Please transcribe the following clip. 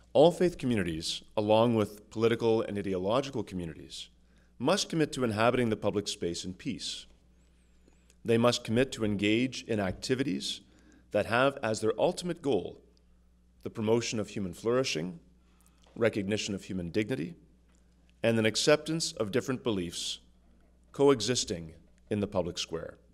All faith communities, along with political and ideological communities, must commit to inhabiting the public space in peace. They must commit to engage in activities that have as their ultimate goal the promotion of human flourishing, recognition of human dignity, and an acceptance of different beliefs coexisting in the public square.